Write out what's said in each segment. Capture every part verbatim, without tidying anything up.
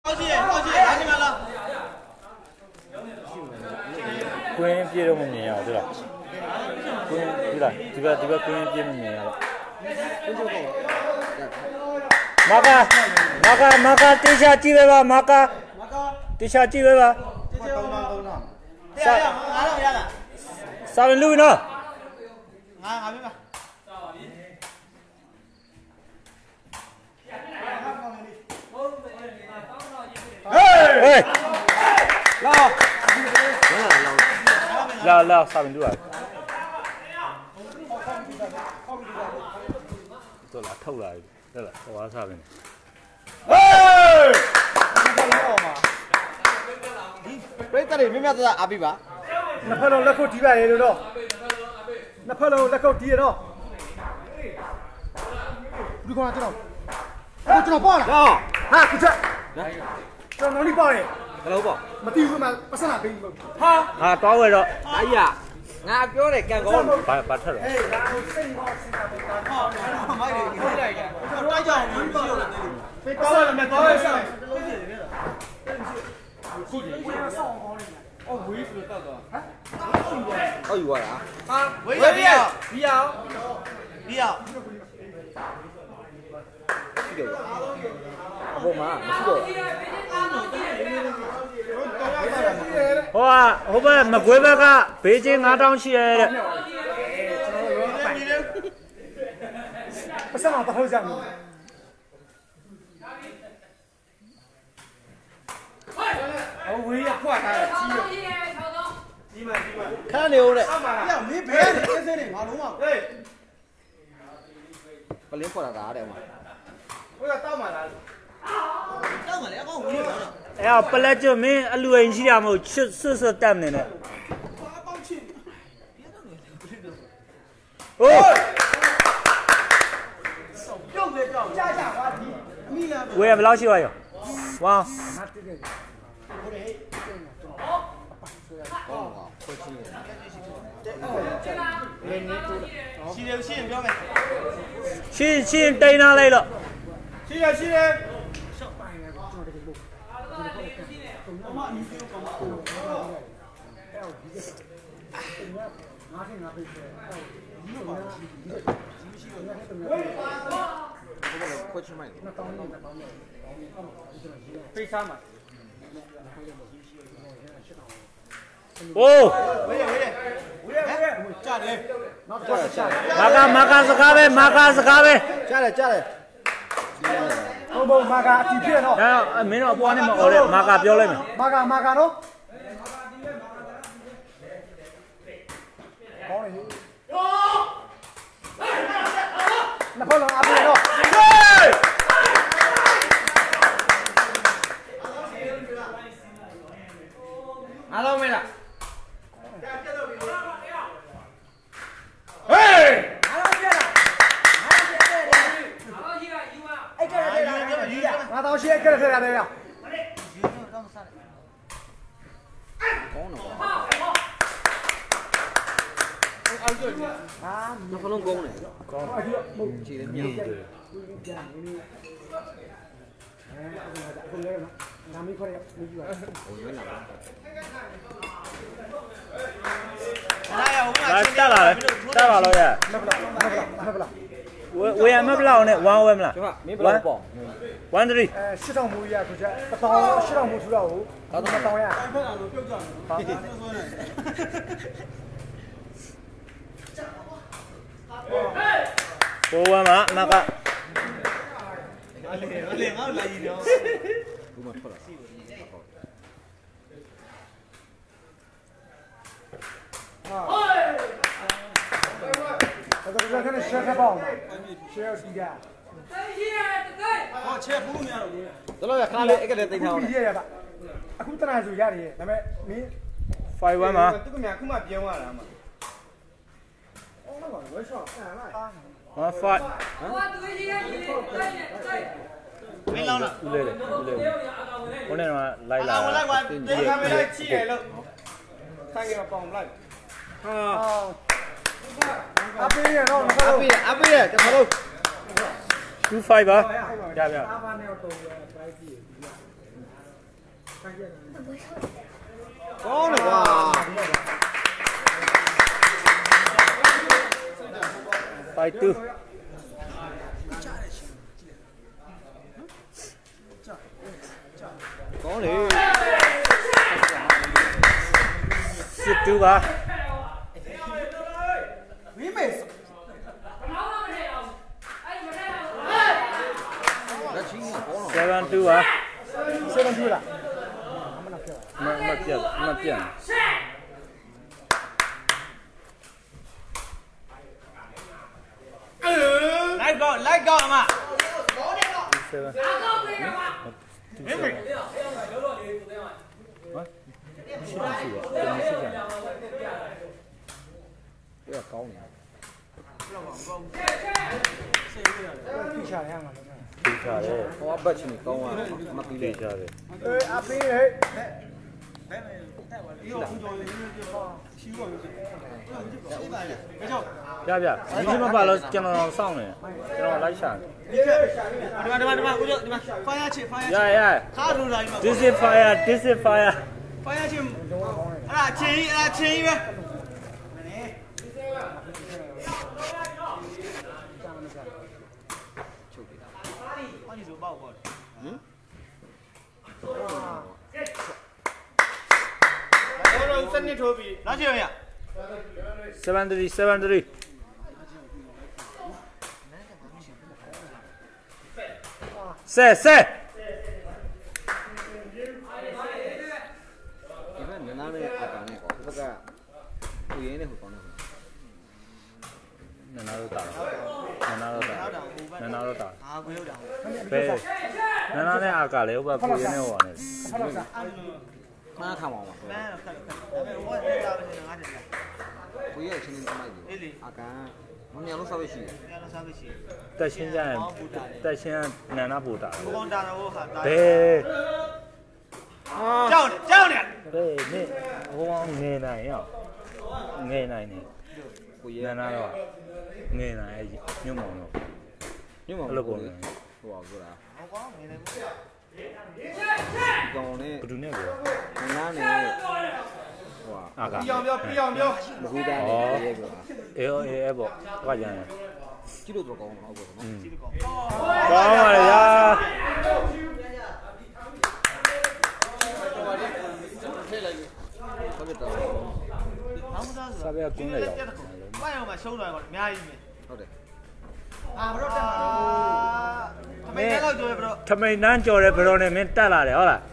高级，高级，来你们了。 滚别人没有对吧？滚对了，这个这个滚别人没有了。马嘎马嘎马嘎，地下几位吧？马嘎地下几位吧？ 三，俺老家的。 三分六呢？ 俺俺们吧。 哎， 老， 老老三分六啊！做哪偷来？对了，我三分。 哎！不是这里明明是阿比吧？ 那拍了那口底板也有了，那拍了那口底了。你看这种，我这种爆了。 啊， 啊，不吃。这哪里爆的？ 老爆。 没地方嘛，不是那边。 好。 啊，多位了。 哎呀，俺表弟干高。 八八车了。 哎，然后剩好是那边干。好， 买的，你回来一个。我专家我们不有了那里。 被高了没？高了上。哦，围住大哥。哎， 哦，有啊。啊， 围要不要？不要。 不要。这个。我妈，这个。 好啊，后边没过百个，北京安章起来的。 不是嘛，不好讲。我围要破开了，鸡们，鸡们， 看牛的。 呀，没白的，这是的马龙嘛。对。 把脸破了咋的嘛？ 我要倒满了。 倒满了，我围了。 哎呀，本来就没啊，六人起来嘛，去试试蛋的呢。哦。我也不老喜欢哟，王。 新人新人标没？ 新新人逮哪来了？ 新人新人。非常嘛。 哦。 喂喂喂喂，加嘞！ 马嘎马嘎是咖啡，马嘎是咖啡。 加嘞加嘞。 不不，马嘎地片喏。 然后没让帮你们熬的，马嘎标来没？ 马嘎马嘎喏。好嘞。那跑了阿贝喏。 拿到没了？ 哎！ 拿到钱了，拿到钱了，拿到钱了，一万。哎，这这这这， 拿到钱，这这这这呀。 啊，那不能讲嘞。 讲。嗯，记得面对。来带了，带了老爷。我我也没不老呢，玩我没了。玩玩这里。 哎，市场木也出去，不当市场木出了后，他怎么当呀？ 不玩嘛，那个。 这个这可能血太棒了，血要谁的？ 哦，切不面了。这老爷看了一个人对头。 不一样吧？啊，我当然是家的，那么你发一万嘛？ 这个面恐怕变完了嘛。哦，那个我说，哎那。我发。 没浪了。 来来来，我那种来来。 我来管，对他们来起来了。 看给我帮我们来。 啊。 阿贝耶，喏， 阿贝阿贝耶，这头。 two five 啊，要不要？ 高了哇！ five two 高了。 six two 吧。 seven two 啊 seven two 啦， မမပြတ်မပြတ်လိုက်ကောလိုက်ကောအမ seven မင်းမလောလောလေးကိုသိမ်းပါရှိပါရှိတယ်ရှိတယ်ဘယ်ကောင်းလဲပြချရမှာသိချတယ်ဟောဘတ်ချင်ကောင်းသွားမပြီးလေသိချတယ်အေးအပေးဟဲ့ပြပြဒီစမပါလို့ကျွန်တော်စောင့်နေကျွန်တော်လိုက်ရှာနေဒီမှာဒီမှာဒီမှာဦးတို့ဒီမှာ fire ချစ် fire ရရခါရူလာဒီမှာ this is fire this is fire fire ချစ်အဲ့ဒါချင်းကြီးအဲ့ဒါချင်းကြီးပဲချုပ်ပြီလားဘာလို့ဆိုပေါ့ပေါ့ဟမ်ဘောလုံးစနစ်ထိုးပြီလာချင်ရ seven three seven three ဆက်ဆက်ဒီဘက်နနာနဲ့အကောင်နဲ့ကောဒီဘက်ကကိုရင်းနဲ့ဟိုကောင်းနေနနာတော့တာနနာတော့တာနနာတော့တာအာကိုရောက်တာဘယ်နနာနဲ့အာကလည်းဟိုဘကိုရင်းနဲ့ဟိုပါနေမှားထားပါဦးမှာမှန်တော့ခက်ခက်ဒါပေမဲ့ဟိုကတက်တာပဲငါးတယ်ကိုရချင်းချင်းမိုက်တယ်အကန်မမြင်လို့ဆောက်ရရှိတယ်မမြင်လို့ဆောက်ရရှိတက်ရှင်းကြရင်တက်ရှင်းနနာပူတာဘုံတာတော့ဟာဘယ်ကြောက်နေကြောက်နေဘယ်နေဟိုငယ်နိုင်ရငယ်နိုင်နေကိုရနာတော့ငယ်နိုင်ညွန့်မောင်တော့ညွန့်မောင်လို့ပုံဟိုပါကွာဟောကောင်းနေတယ်ဒီကောင်နဲ့ဘယ်သူနဲ့ပြောငါးနဲ့ဟိုအာကပြောင်ပြောပြအောင်ပြောမကူတန်းနေရဲကွာအေးအေးအဲ့ပေါ့ဘာကြမ်းလဲကြည့်လို့တော့ကောင်းမှာဟုတ်ပါဘူးနော်ကြည့်လို့ကောင်းကောင်းပါလေဗျာထည့်လိုက်လို့ဟုတ်တယ်တော့ဘာမှမသားဆိုစာပေကကွင်းလေရောက်ဘာရောမှာရှုံးသွားကောအများကြီးပဲဟုတ်တယ်အာဘရောတက်မှာအမေကတော့ကြော်ရဘရောထမိန်နှမ်းကြော်တဲ့ဘရောနဲ့မင်းတက်လာတယ်ဟုတ်လား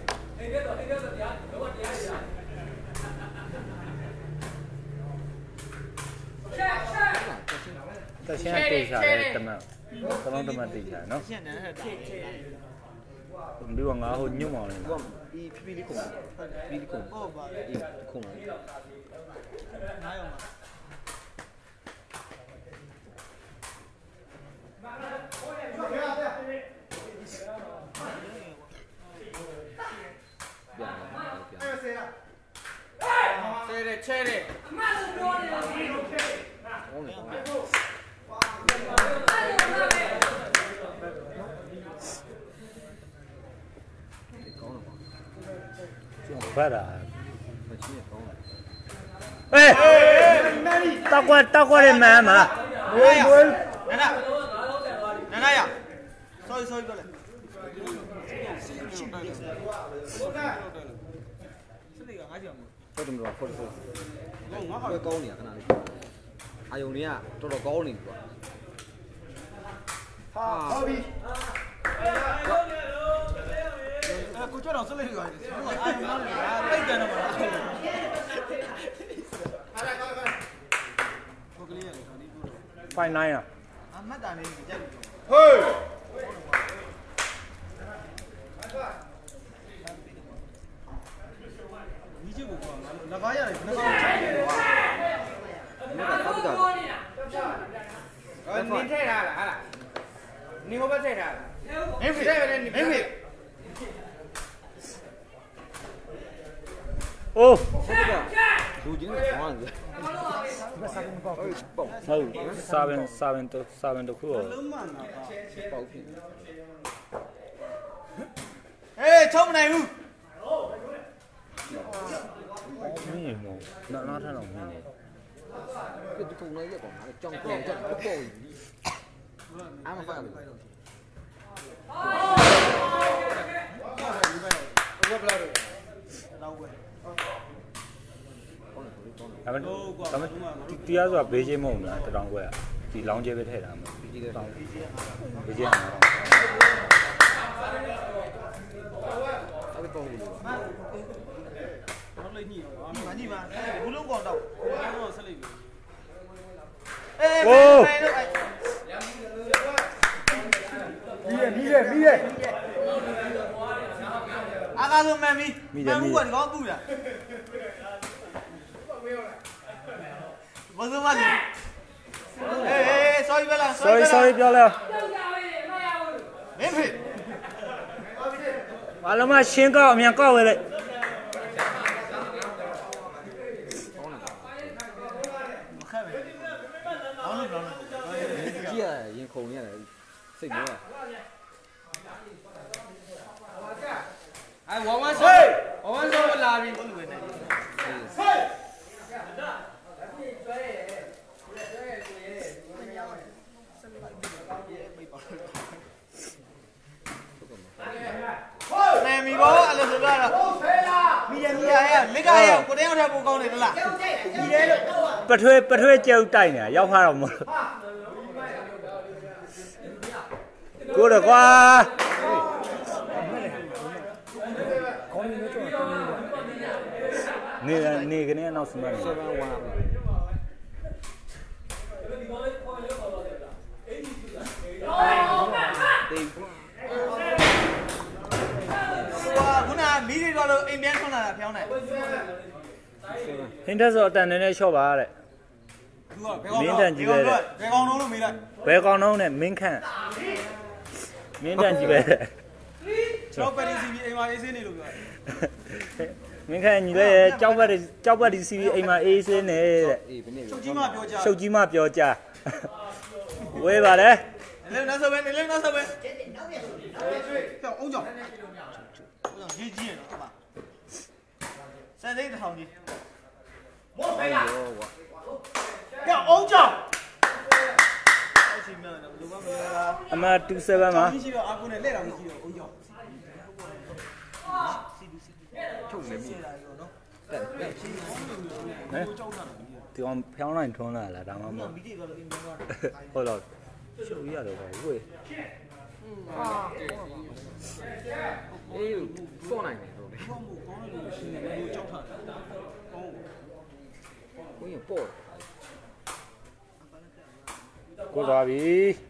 တက်ရှင်းတေးစားတယ်တမန်တလုံးတမန်တေးစားနော်ရှင်းတယ်ဟဲ့ထိတ်ထိတ်ဒီကငါဟိုညွန့်မောင်လေးဒီဖြည်းဖြည်းလေးခုံဖြည်းဖြည်းလေးခုံဟုတ်ပါဒီခုံလိုက်နားရောမှာဆဲတယ်ချဲတယ်အမှန်လို့ပြောနေတာဟုတ်တယ်ဖတ်တာအေးတောက်ကွက်တောက်ကွက်ရဲ့မမ်းမဝေးဝေးနာနာနာနာရ sorry sorry ပြောလေစလိကငါးကြောင်ဟုတ်တယ်မလားဟုတ်တယ်ဟုတ်ငါဟာကောင်းနေရခဏလေးအာယုံလေးကတော်တော်ကောင်းနေပြီကွာဟာဟုတ်ပြီအဲ့ကိုကျွတ်တော့စလိကရတယ်အာယုံလေးကပိတ်တယ်တော့မလားအားရကောင်းကောင်းကိုကလေးရလေဒီလို five nine อ่ะအမတ်တာနေကြက်ပြီဟေးဒီကျုပ်ကငါကားရတယ်ငါကားချတယ်ကွာဒီကတောက်တာအဲနင်းထဲထားလားဟာလားနင်းဟိုဘက်ထဲထားလားမင်းဖေထဲပဲနင်းမင်းဖေโอ้လူချင်းကဆောင်းတယ်ဒီမှာစားကုန်ပေါ့ပေါ့ဟုတ်စာပင်စာပင်တော့စာပင်တစ်ခုတော့လုံးမနာပါပေါ့ဖြစ်ဟေးချုံမနိုင်ဘူးမဟုတ်နောက်နောက်ထပ်တော့မြင်နေ cái thùng này còn trong quần trong cái bồi ăn mà phải ဒါပေမဲ့ဒါပေမဲ့တရားဆိုတာဘေးချင်းမဟုတ်လားတတောင်ခွဲဒီလောင်းကျဲပဲထည့်တာမဟုတ်ဒီတောင်ဘေးချင်းဟာအဲ့ဒီပေါ့ဘူးလို့လိုက်ညိရောမညိပါဘူးလုံးကောင်တော့တော့ဆက်လိုက်ပြီအေးမီးရမီးရမီးရအာကာဆိုမန်မီမန်ဘူးကဒီကောင်ပူတာဘာလို့မလဲအေးအေး sorry ပဲလား sorry sorry ပြောလဲမင်းဖေဘာလို့မရှင်းကောက်အမြန်ကောက်ဝဲလိုက်ကြီးရရင်ခုန်နေရတယ်စိတ်မောတာအဲဝဝဆောဝဝဆောလာပြီဘယ်လိုပဲနေဟေးနေမီဘောအဲ့လိုဆိုကြတာမီရမီရဟဲ့မိကဟဲ့ကိုတင်းရောက်တဲ့ပူကောင်းနေလားမီရဲလို့ပထွေးပထွေးကြောက်တိုက်နေတာရောက်ခါတော့မလို့ကိုရကွာနေနေကနေနောက်စမနေ 7 1 ခုနမီးတွေတော့လို့အိမ်ပြန်ထွန်းလာတာဖျောင်းနေဟင်းတက်ဆိုအတန်နေနဲ့လျှော့ပါတဲ့သူကဘယ်ကောင်တော့ဘယ်ကောင်တော့လို့မေးလိုက်ဘယ်ကောင်တော့နဲ့မင်းခန့်မင်းတန်ကြီးပဲကျောက်ပတ်ဒီစီဗီအိမ်မှာအေးစင်းနေလို့ပြောမင်းခန့်ညီလေးကျောက်ပတ်ကျောက်ပတ်ဒီစီဗီအိမ်မှာအေးစင်းနေတဲ့အေးဘယ်နဲ့ချုပ်ကြီးမပြောကြချုပ်ကြီးမပြောကြဝေးပါလေနေလည်းနောက်ဆက်ပဲနေလည်းနောက်ဆက်ပဲကြောက်အောင်ကြောက်အောင်ကြီးကြီးရတော့ပါစံသိန်းတစ်ထောင်ကြီးမောဖေးလားကြောက်အောင်ကြောက်အမtwo sevenမှာရှိတော့အာကုနဲ့လက်တော်ကြီးရှိတော့အောင်ကြောက်ချုပ်နေပြီတက်တက်ဟမ်ဒီအောင်ဖျောင်းလိုက်ထွန်းလာလားဒါမှမဟုတ်ဟုတ်တော့ရှုပ်ရတော့ပဲဝေးအေးစောနိုင်တယ်တော့လေကောင်းမှုကောင်းလို့ရှိနေလို့ကြောက်တာကောင်းကိုရင်ပေါ့ကိုသွားပြီ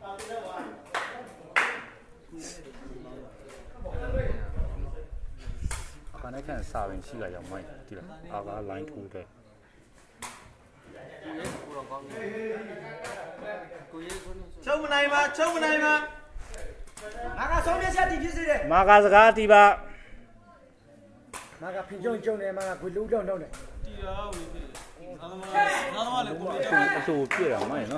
အခါနဲ့ခံစာရင်ရှိလာရောက်မိုင်းဒီလားအာကား line ထိုးတဲ့ချုပ်မနိုင်ပါချုပ်မနိုင်ပါငါကဆုံးဖြတ်ချက်တည်ဖြစ်စေတယ်မာကစကားတီးပါမာကဖင်ကြုံကြုံတယ်မာကခွေလူတောင်းတောင်းတယ်တီးရောဝေးပြီသာသမားသာသမားလည်းကိုလေးအဆိုပြည့်တာမိုင်းနော်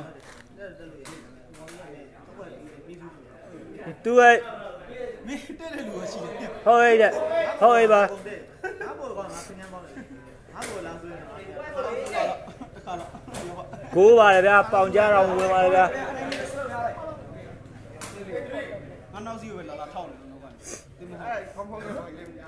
သူရဲ့မင်းတဲ့တဲ့လူရှိတယ်ဟုတ်ရဲ့ဟုတ်ရဲ့ပါငါဘောကငါဖင်ညမ်းပေါင်းတယ်ငါဘောလာဆိုရင်တစ်ခါတော့ကိုးပါလေဗျာပေါင်ကြတော့ဝင်ပါလေဗျာငါနောက်စီကိုပဲလာလာထောက်နေတော့ကနေဒီမှာအဲ့ဖောင်းဖောင်းနေပါလေဟေးဟေး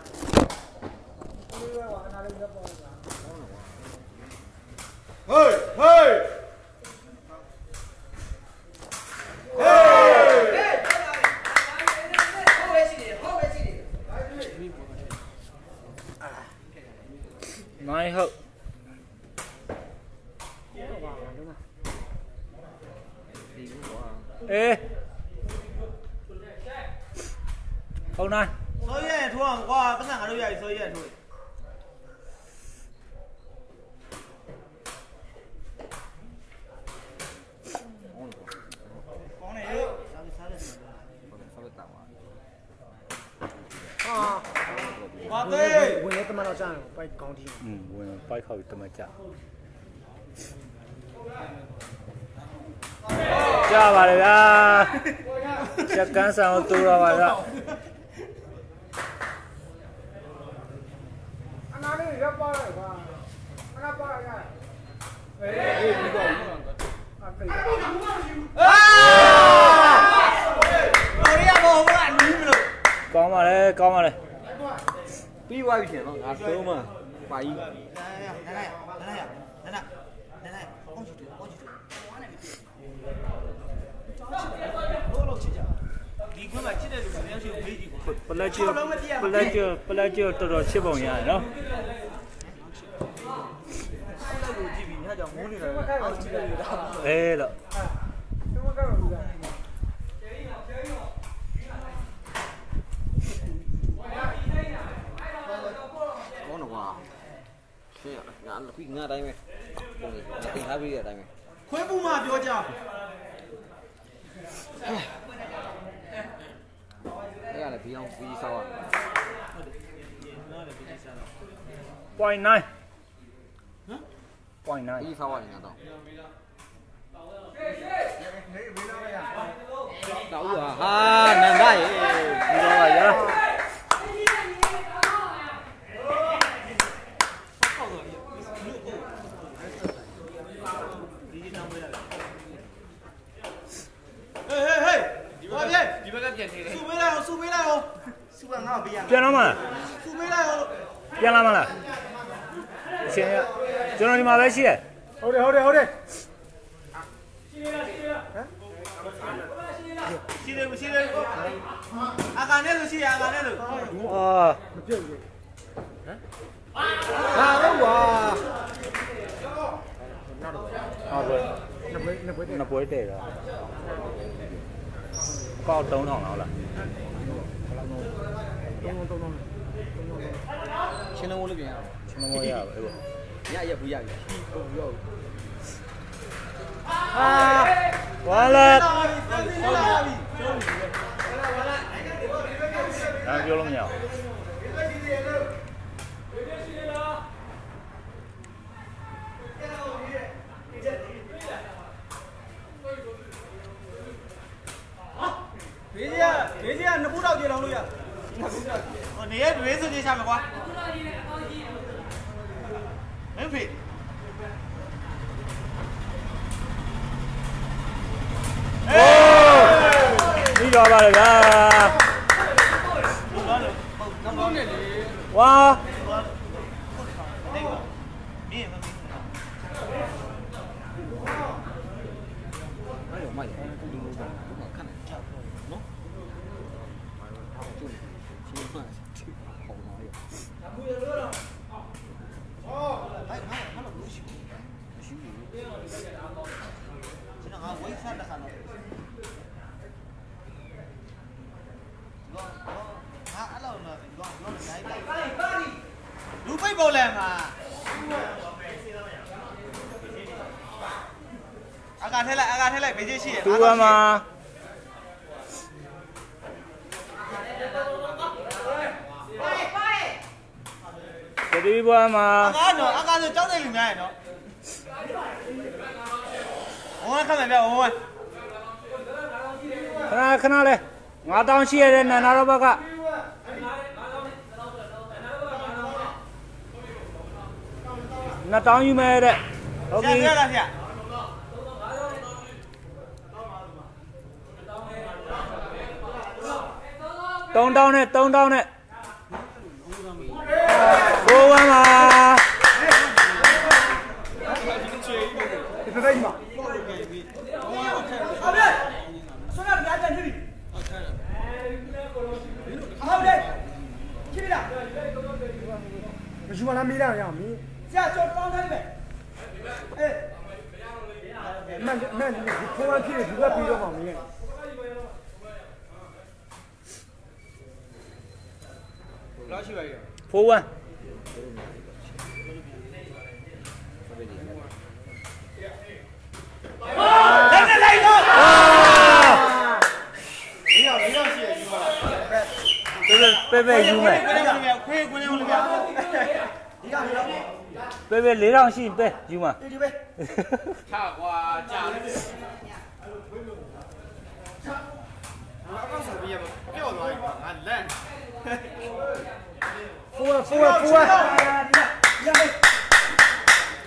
မိုင်းဟုတ်အေးဟုတ်နိုင်ဆိုရဲထိုးအောင်ကွာပတ်စံငါတို့ရည်ဆိုရဲထိုးကောင်းနေရောစားစားတယ်စားပဲတောင်းပါဟာဘာသေးဝင်လဲတမတော့ကြားတယ်ပိုက်ကောင်းတီးอืมဝင်ပိုက်ခေါက်တမကြကြပါလေဗျာချက်ကန်းဆောင်တူတော့ပါဗျာအနာလေးရပ်ပါလိုက်ကွာကောင်းပါလေကောင်းပါလေပြီးသွားပြီရှင်နော်ငါသုံးမှာပါကြီးဒီခွန်းမှာချစ်တဲ့လူတွေရှိကိုမေးကြည့်ပေါ့ပလက်ကျပလက်ကျပလက်ကျတော်တော်ချစ်ပုံရတယ်နော်ဆက်ကိုကြည့်ပြီးညကြောင်မိုးနေတာအောက်ကြည့်လိုက်ရတာအေးလို့ကောင်းတော့ကွာရှင်းရငါပြီးငါတိုင်းပဲပုံလေးတင်ထားပြီးတဲ့အတိုင်းပဲခွဲပူမှာပြောကြအဲ့ရလေဘီအောင်ပြီးစားရ point nine ဟမ် point nine ပြီးစားရတယ်ငါတော့တော့ဟာနန္ဒရေဒီတော့ပါရဟေးဟေးဟေးဒီဘက်ကဒီဘက်ကပြန်နေတယ်စုပေးလိုက်အောင်စုပေးလိုက်အောင်စုကငါ့ကိုပေးရပြန်လာမလားစုပေးလိုက်အောင်ပြန်လာမလားအရှင်ရကျွန်တော်ဒီမှာပဲရှိရဟုတ်တယ်ဟုတ်တယ်ဟုတ်တယ်ရှိတယ်မရှိတယ်အာကန်နဲ့လို့ရှိရအာကန်နဲ့လို့အာမပြုတ်ဘူးဟာတော့ကွာဟုတ်ပဲနှစ်ပွဲနှစ်ပွဲတည်းနှစ်ပွဲတည့်တာကောက်သုံးထောင်လောက်လားတုံးတုံးတုံးတုံးချင်းလုံးလေးပြန်ရအောင်ကျွန်တော်မရဘူးအဲ့လိုညရက်ဘူးရပြီဟုတ်ရောအာဝါလက်ဒါပြောလို့မရဘူးဘေးကြီးကဘေးကြီးကနှစ်ဖူးတော့ပြေလောင်းလို့ရဟိုနေရဘေးစုကြီးချမယ်ကွာမင်းဖေโอ้นี่รอပါလေဗျာဝါမင်းမင်းအဲ့တော့မိုက်တယ်ဒီလိုပေါ့ခဏချောက်နော်ကျွန်းချင်းမှဟောင်းတော့ရအခုရတော့အော်အဲ့ဟာဟာလို့မရှိဘူးမရှိဘူးကျွန်တော်ကဝိဆတ်တဲ့ခါတော့ဟာအဲ့လိုနော်ဒီတော့တော့နိုင်တယ်လူပိတ်ပေါ်လဲမှာအာကန်ထဲလိုက်အာကန်ထဲလိုက်ဘေးကြီးရှိရတူပါမှာတတိဘွားမှာအာကန်တော့အာကန်ဆိုကြောက်တဲ့လူများရနော်ဝမ်းခမ်းမယ်ဗျဝမ်းခဏခဏလေးငါတောင်းရှိရတဲ့နန္ဒရောဘက်ကနှစ်တောင်းယူမယ်တဲ့ဟုတ်ပြီဆရာလားဆရာသုံးတောင်းနဲ့သုံးတောင်းနဲ့ဘိုးဝမ်းမှာဒီတစ်တိုင်းမှာဟုတ်ပြီဆွမ်းရပြကြတယ်ပြီဟုတ်တယ်ချိပြီလားမရှိမလားမေးလိုက်ရအောင်မင်းဆရာကြော်တောင်းထားတယ်ပဲအေးမှန်မှန်ဒီဖိုးဝမ်းဖြစ်ဒီကပြီးတော့မှမင်းလောက်ရှိပါရဲ့ဖိုးဝမ်းလက်နဲ့လိုက်တော့အာဒီရောက်ဒီရောက်ရှိရယူပါလားပဲပဲပဲယူမယ်ခွေးခွေးလို့ပြဒီရောက်ဒီရောက်ပဲပဲလေးတောင်ရှိပဲယူမှာဒီပဲချကွာကြာတယ်ငါကောက်ဆိုပြီးရပြော့သွားပြီငါလန့်ဖိုးဝမ်းဖိုးဝမ်းဖိုးဝမ်းရမယ်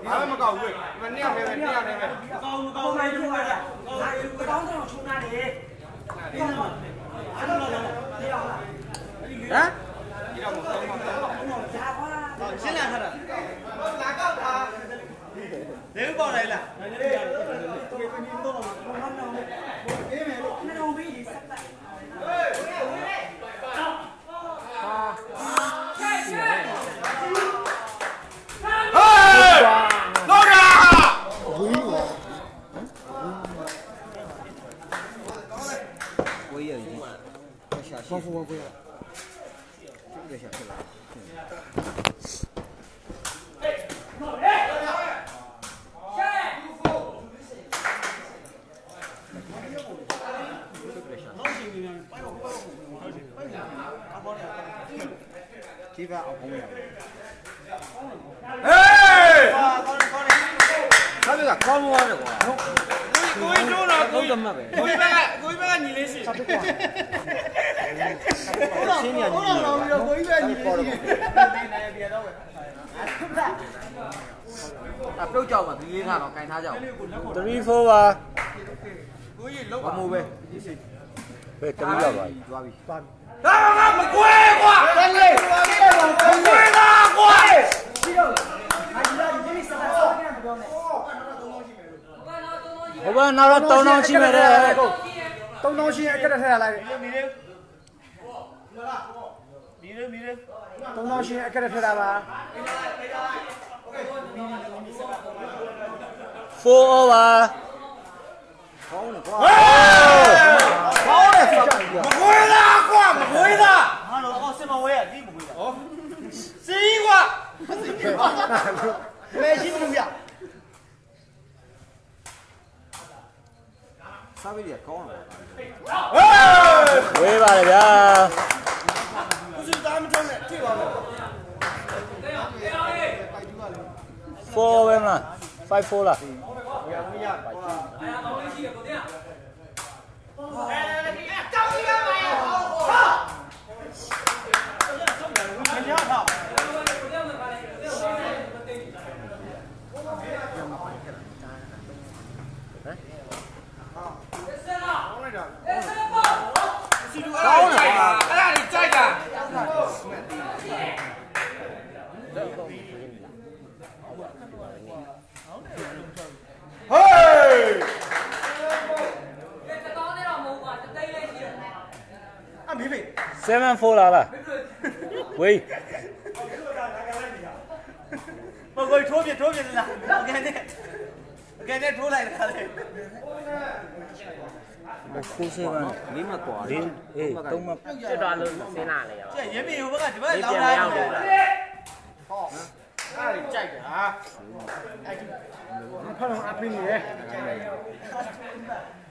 ဘာမှမကောက်ဘူးမနေ့ကလည်းနေ့ကလည်းပဲကောင်းကောင်းလိုက်လို့ရတာကောင်းတော့ချုံနာတယ်ဟမ်ဒီတော့မကောင်းပါဘူးရှင်းလာခါတာလာကောက်တာလေပေါက်လိုက်လားလေတော့ဘာမှမလုပ်ဘူးအေးမယ်လို့နှလုံးပြီးစက်တက်ဟေးဟာဟေးဟေးလောရာဝေးရည်ရှာရှိဘောဘောကိုရ这个小事了。几番阿公呀？哎！他这个搞不完这个。各位中了，各位各位别个，各位别个你联系。新年你。各位别你联系。啊，不要叫嘛，你看咯，干他叫。 three four 吧。 我冇呗。 喂，three 要吧？ 抓比。啊啊！没鬼话！真嘞！没鬼啦！鬼！ 我们拿了东东去买的。 东东西给他抬下来。 米人米人。 东东西给他抬下吧。 four 吧。 好嘞，好嘞，没鬼啦！挂没鬼啦！ 哈喽，哦，什么鬼啊？你不会的。哦。谁挂？谁挂？没心不呀？ 稍微点高了。 喂吧，这边。 不是咱们装的，这个。 four 嘛 ，five four 了。 高了，哎呀，你再干。嘿！按皮皮。 seven four 来了。喂。 我可以抽别抽别的了，我给你，我给你抽来的嘞。 哭死了！ 零么挂？ 零，哎，都么？ 这段都谁拿的呀？ 这也没有我看，这边没老变量的。 好，那你这个啊？ 他能阿飞你。